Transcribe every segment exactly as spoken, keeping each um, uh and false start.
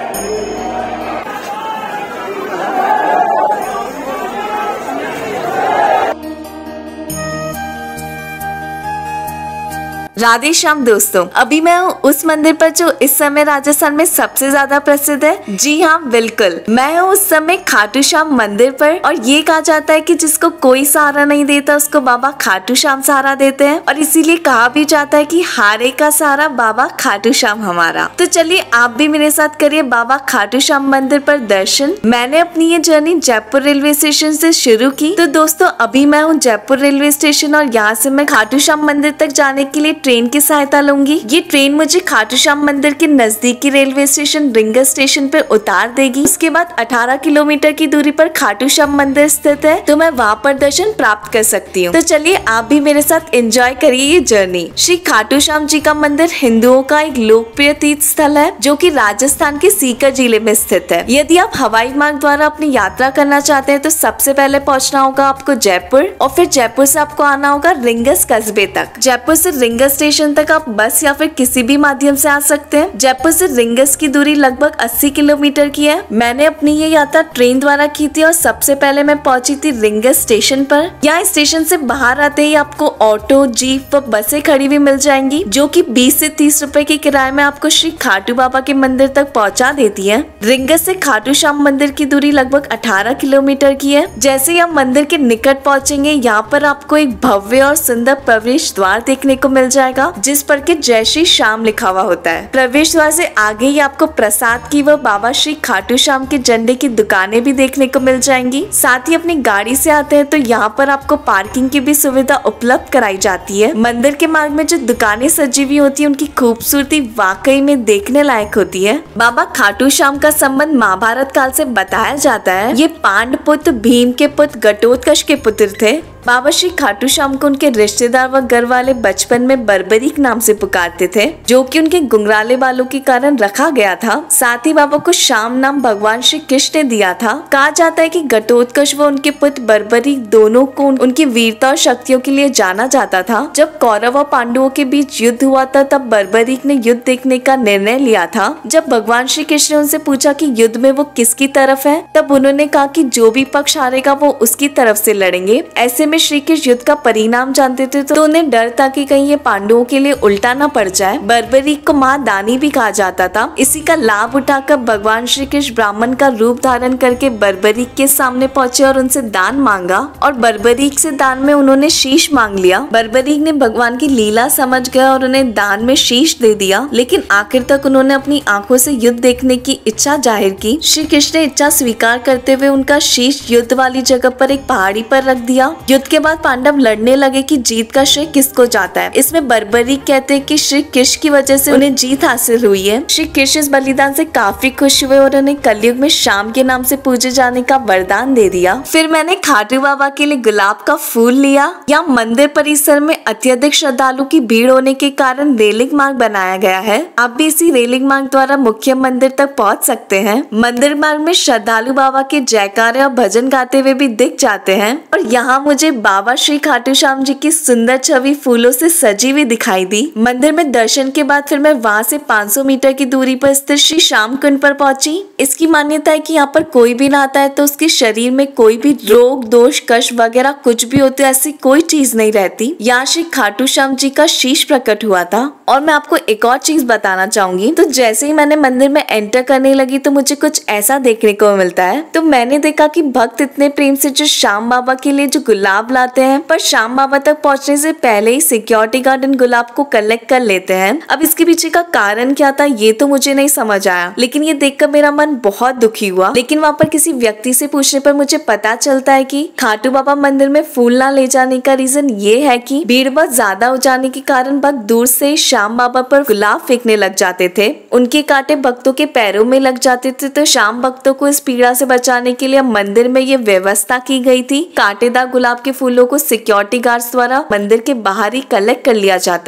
राधे श्याम दोस्तों, अभी मैं हूँ उस मंदिर पर जो इस समय राजस्थान में सबसे ज्यादा प्रसिद्ध है। जी हाँ, बिल्कुल, मैं हूँ उस समय खाटू श्याम मंदिर पर। और ये कहा जाता है कि जिसको कोई सहारा नहीं देता उसको बाबा खाटू श्याम सहारा देते हैं, और इसीलिए कहा भी जाता है कि हारे का सहारा बाबा खाटू श्याम हमारा। तो चलिए आप भी मेरे साथ करिए बाबा खाटू श्याम मंदिर पर दर्शन। मैंने अपनी ये जर्नी जयपुर रेलवे स्टेशन से शुरू की। तो दोस्तों, अभी मैं हूँ जयपुर रेलवे स्टेशन और यहाँ से मैं खाटू श्याम मंदिर तक जाने के लिए ट्रेन की सहायता लूंगी। ये ट्रेन मुझे खाटू श्याम मंदिर के नजदीकी रेलवे स्टेशन रिंगर स्टेशन पे उतार देगी। उसके बाद अठारह किलोमीटर की दूरी पर खाटू श्याम मंदिर स्थित है, तो मैं वहाँ पर दर्शन प्राप्त कर सकती हूँ। तो चलिए आप भी मेरे साथ एंजॉय करिए ये जर्नी। श्री खाटू श्याम जी का मंदिर हिंदुओं का एक लोकप्रिय तीर्थ स्थल है, जो कि राजस्थान के सीकर जिले में स्थित है। यदि आप हवाई मार्ग द्वारा अपनी यात्रा करना चाहते हैं तो सबसे पहले पहुँचना होगा आपको जयपुर, और फिर जयपुर से आपको आना होगा रिंगस कस्बे तक। जयपुर से रिंगस स्टेशन तक आप बस या फिर किसी भी माध्यम से आ सकते हैं। जयपुर से रिंगस की दूरी लगभग अस्सी किलोमीटर की है। मैंने अपनी ये यात्रा ट्रेन द्वारा की थी और सबसे पहले मैं पहुंची थी रिंगस स्टेशन पर। यहाँ स्टेशन से बाहर आते ही आपको ऑटो, जीप व बसें खड़ी हुई मिल जाएंगी, जो कि बीस से तीस रुपए के किराए में आपको श्री खाटू बाबा के मंदिर तक पहुँचा देती है। रिंगस से खाटू श्याम मंदिर की दूरी लगभग अठारह किलोमीटर की है। जैसे ही आप मंदिर के निकट पहुँचेंगे, यहाँ पर आपको एक भव्य और सुंदर प्रवेश द्वार देखने को मिल जाएगा, जिस पर के जय श्री श्याम लिखा हुआ होता है। प्रवेश द्वार से आगे ही आपको प्रसाद की व बाबा श्री खाटू श्याम के झंडे की दुकानें भी देखने को मिल जाएंगी। साथ ही अपनी गाड़ी से आते हैं तो यहाँ पर आपको पार्किंग की भी सुविधा उपलब्ध कराई जाती है। मंदिर के मार्ग में जो दुकानें सजी हुई होती है, उनकी खूबसूरती वाकई में देखने लायक होती है। बाबा खाटू श्याम का संबंध महाभारत काल से बताया जाता है। ये पांडु पुत्र भीम के पुत्र घटोत्कच के पुत्र थे। बाबा श्री खाटू श्याम को उनके रिश्तेदार व घर वाले बचपन में बर्बरीक नाम से पुकारते थे, जो कि उनके गुंगराले बालों के कारण रखा गया था। साथ ही बाबा को श्याम नाम भगवान श्री कृष्ण ने दिया था। कहा जाता है कि घटोत्कच व उनके पुत्र बर्बरीक दोनों को उनकी वीरता और शक्तियों के लिए जाना जाता था। जब कौरव और पांडवों के बीच युद्ध हुआ था, तब बर्बरीक ने युद्ध देखने का निर्णय लिया था। जब भगवान श्री कृष्ण ने उनसे पूछा कि युद्ध में वो किसकी तरफ है, तब उन्होंने कहा कि जो भी पक्ष हारेगा वो उसकी तरफ से लड़ेंगे। ऐसे में श्री कृष्ण युद्ध का परिणाम जानते थे, तो उन्हें डर था कि कहीं ये पांडवों के लिए उल्टा ना पड़ जाए। बर्बरीक को महादानी भी कहा जाता था। इसी का लाभ उठाकर भगवान श्री कृष्ण ब्राह्मण का रूप धारण करके बर्बरीक के सामने पहुंचे और उनसे दान मांगा, और बर्बरीक से दान में उन्होंने शीश मांग लिया। बर्बरीक ने भगवान की लीला समझ गया और उन्हें दान में शीश दे दिया, लेकिन आखिर तक उन्होंने अपनी आंखों से युद्ध देखने की इच्छा जाहिर की। श्री कृष्ण ने इच्छा स्वीकार करते हुए उनका शीश युद्ध वाली जगह पर एक पहाड़ी पर रख दिया। युद्ध के बाद पांडव लड़ने लगे कि जीत का श्रेय किसको जाता है। इसमें बर्बरीक कहते हैं कि श्री कृष्ण की वजह से उन्हें जीत हासिल हुई है। श्री कृष्ण इस बलिदान से काफी खुश हुए और उन्हें कलयुग में श्याम के नाम से पूजे जाने का वरदान दे दिया। फिर मैंने खाटू बाबा के लिए गुलाब का फूल लिया। यहाँ मंदिर परिसर में अत्यधिक श्रद्धालु की भीड़ होने के कारण रेलिंग मार्ग बनाया गया है। आप भी इसी रेलिंग मार्ग द्वारा मुख्य मंदिर तक पहुँच सकते हैं। मंदिर मार्ग में श्रद्धालु बाबा के जयकारे और भजन गाते हुए भी दिख जाते हैं, और यहाँ मुझे बाबा श्री खाटू श्याम जी की सुंदर छवि फूलों से सजी हुई दिखाई दी। मंदिर में दर्शन के बाद फिर मैं वहाँ से पाँच सौ मीटर की दूरी पर स्थित श्री श्याम कुंड पर पहुंची। इसकी मान्यता है कि यहाँ पर कोई भी नहाता है तो उसके शरीर में कोई भी रोग, दोष, कष्ट वगैरह कुछ भी होते ऐसी कोई चीज नहीं रहती। यहाँ श्री खाटू श्याम जी का शीश प्रकट हुआ था। और मैं आपको एक और चीज बताना चाहूंगी। तो जैसे ही मैंने मंदिर में एंटर करने लगी तो मुझे कुछ ऐसा देखने को मिलता है। तो मैंने देखा कि भक्त इतने प्रेम से जो श्याम बाबा के लिए जो गुलाब लाते हैं, पर श्याम बाबा तक पहुंचने से पहले ही सिक्योरिटी गार्ड इन गुलाब को कलेक्ट कर लेते हैं। अब इसके पीछे का कारण क्या था ये तो मुझे नहीं समझ आया, लेकिन ये देखकर मेरा मन बहुत दुखी हुआ। लेकिन वहाँ पर किसी व्यक्ति से पूछने पर मुझे पता चलता है कि खाटू बाबा मंदिर में फूल ना ले जाने का रीजन ये है कि भीड़ बहुत ज्यादा हो जाने के कारण भक्त दूर से श्याम बाबा पर गुलाब फेंकने लग जाते थे। उनके कांटे भक्तों के पैरों में लग जाते थे, तो श्याम भक्तों को इस पीड़ा से बचाने के लिए मंदिर में ये व्यवस्था की गई थी। कांटेदार गुलाब के फूलों को सिक्योरिटी गार्ड्स द्वारा मंदिर के बाहर ही कलेक्ट कर लिया जाता है।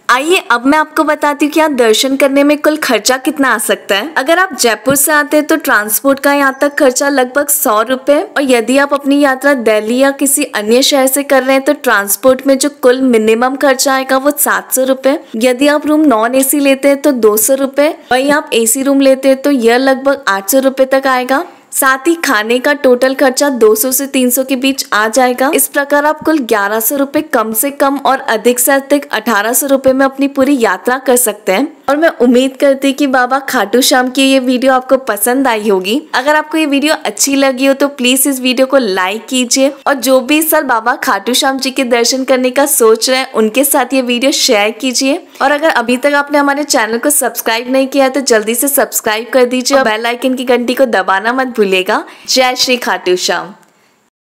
आइए अब मैं आपको बताती हूँ कि यहाँ दर्शन करने में कुल खर्चा कितना आ सकता है। अगर आप जयपुर से आते हैं तो ट्रांसपोर्ट का यहाँ तक खर्चा लगभग सौ रुपए, और यदि आप अपनी यात्रा दिल्ली या किसी अन्य शहर से कर रहे हैं तो ट्रांसपोर्ट में जो कुल मिनिमम खर्चा आएगा वो सात सौ रुपए। यदि आप रूम नॉन एसी लेते हैं तो दो सौ रुपए, वहीं आप एसी रूम लेते हैं तो यह लगभग आठ सौ रुपए तक आएगा। साथ ही खाने का टोटल खर्चा दो सौ से तीन सौ के बीच आ जाएगा। इस प्रकार आप कुल ग्यारह सौ रुपए कम से कम और अधिक से अधिक अठारह सौ रुपए में अपनी पूरी यात्रा कर सकते हैं। और मैं उम्मीद करती कि बाबा खाटू श्याम की ये वीडियो आपको पसंद आई होगी। अगर आपको ये वीडियो अच्छी लगी हो तो प्लीज इस वीडियो को लाइक कीजिए, और जो भी इस साल बाबा खाटू श्याम जी के दर्शन करने का सोच रहे हैं उनके साथ ये वीडियो शेयर कीजिए। और अगर अभी तक आपने हमारे चैनल को सब्सक्राइब नहीं किया है तो जल्दी से सब्सक्राइब कर दीजिए और बेल आइकन की घंटी को दबाना मत भूलिएगा। जय श्री खाटू श्याम।